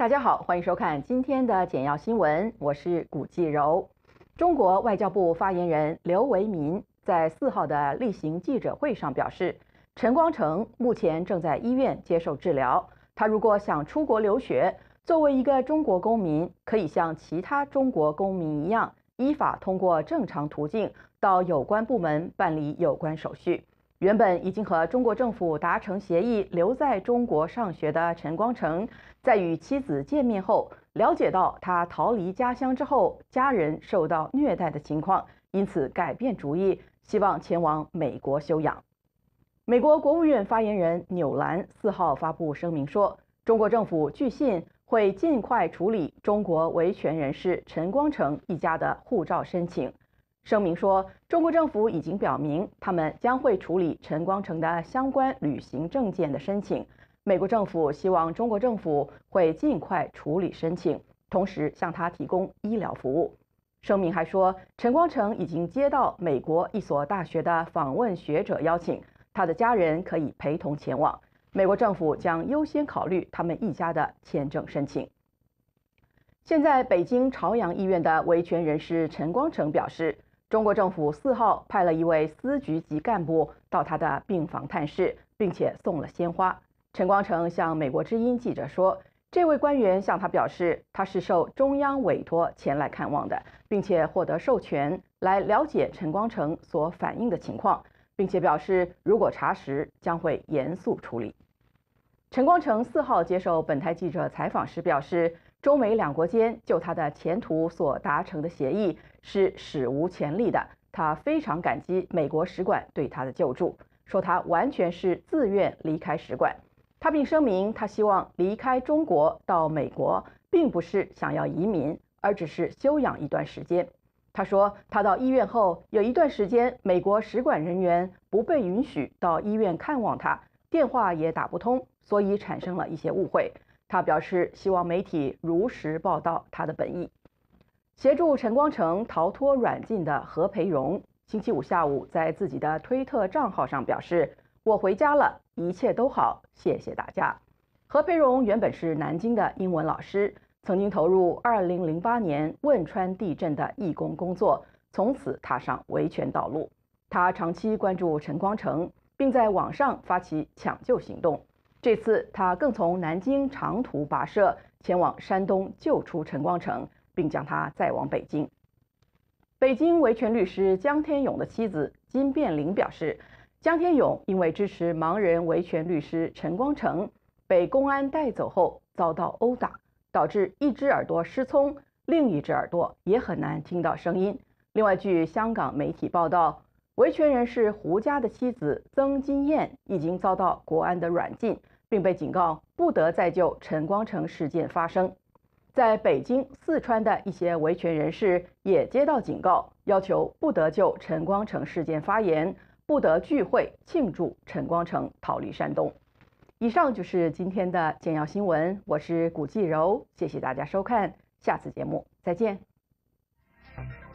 大家好，欢迎收看今天的简要新闻，我是古继柔。中国外交部发言人刘维民在4号的例行记者会上表示，陈光诚目前正在医院接受治疗。他如果想出国留学，作为一个中国公民，可以像其他中国公民一样，依法通过正常途径到有关部门办理有关手续。原本已经和中国政府达成协议留在中国上学的陈光诚，在与妻子见面后，了解到他逃离家乡之后，家人受到虐待的情况，因此改变主意，希望前往美国休养。美国国务院发言人纽兰4号发布声明说，中国政府据信会尽快处理中国维权人士陈光诚一家的护照申请。声明说，中国政府已经表明，他们将会处理陈光诚的相关旅行证件的申请。美国政府希望中国政府会尽快处理申请，同时向他提供医疗服务。声明还说，陈光诚已经接到美国一所大学的访问学者邀请，他的家人可以陪同前往。美国政府将优先考虑他们一家的签证申请。现在，北京朝阳医院的维权人士陈光诚表示，中国政府4号派了一位司局级干部到他的病房探视，并且送了鲜花。陈光诚向美国之音记者说，这位官员向他表示，他是受中央委托前来看望的，并且获得授权来了解陈光诚所反映的情况，并且表示如果查实，将会严肃处理。陈光诚4号接受本台记者采访时表示，中美两国间就他的前途所达成的协议是史无前例的，他非常感激美国使馆对他的救助，说他完全是自愿离开使馆。他并声明，他希望离开中国到美国，并不是想要移民，而只是休养一段时间。他说，他到医院后有一段时间，美国使馆人员不被允许到医院看望他，电话也打不通，所以产生了一些误会。他表示希望媒体如实报道他的本意。协助陈光诚逃脱软禁的何培荣，星期5下午在自己的推特账号上表示：“我回家了，一切都好，谢谢大家。”何培荣原本是南京的英文老师，曾经投入2008年汶川地震的义工工作，从此踏上维权道路。他长期关注陈光诚，并在网上发起抢救行动。这次他更从南京长途跋涉前往山东救出陈光诚，并将他载往北京。北京维权律师江天勇的妻子金变玲表示，江天勇因为支持盲人维权律师陈光诚，被公安带走后遭到殴打，导致一只耳朵失聪，另一只耳朵也很难听到声音。另外，据香港媒体报道，维权人士胡家的妻子曾金燕已经遭到国安的软禁，并被警告不得再就陈光诚事件发声。在北京、四川的一些维权人士也接到警告，要求不得就陈光诚事件发言，不得聚会庆祝陈光诚逃离山东。以上就是今天的简要新闻，我是古继柔，谢谢大家收看，下次节目再见。